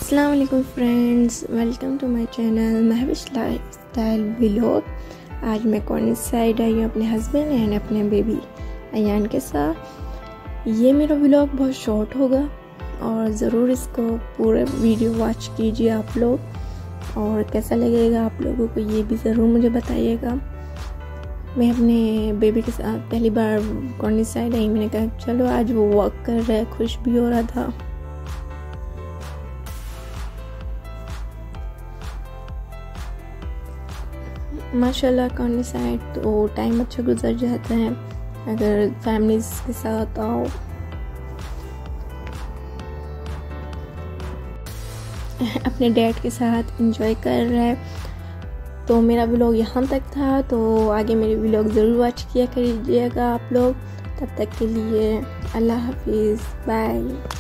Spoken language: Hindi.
अस्सलाम वालेकुम friends, welcome to my channel Mahvish lifestyle vlog. आज मैं कॉर्नर साइड आई हूँ अपने हस्बैंड एंड अपने बेबी अयान के साथ। ये मेरा व्लॉग बहुत शॉर्ट होगा और ज़रूर इसको पूरे वीडियो वॉच कीजिए आप लोग, और कैसा लगेगा आप लोगों को ये भी ज़रूर मुझे बताइएगा। मैं अपने बेबी के साथ पहली बार कॉर्नर साइड आई। मैंने कहा चलो आज वो वॉक कर रहा है, खुश भी हो रहा था। माशाल्लाह कॉर्नर साइड तो टाइम अच्छा गुजर जाता है अगर फैमिलीज के साथ आओ। अपने डैड के साथ एंजॉय कर रहा है। तो मेरा व्लॉग यहाँ तक था, तो आगे मेरे व्लॉग ज़रूर वॉच किया करिएगा आप लोग। तब तक के लिए अल्लाह हाफिज़, बाय।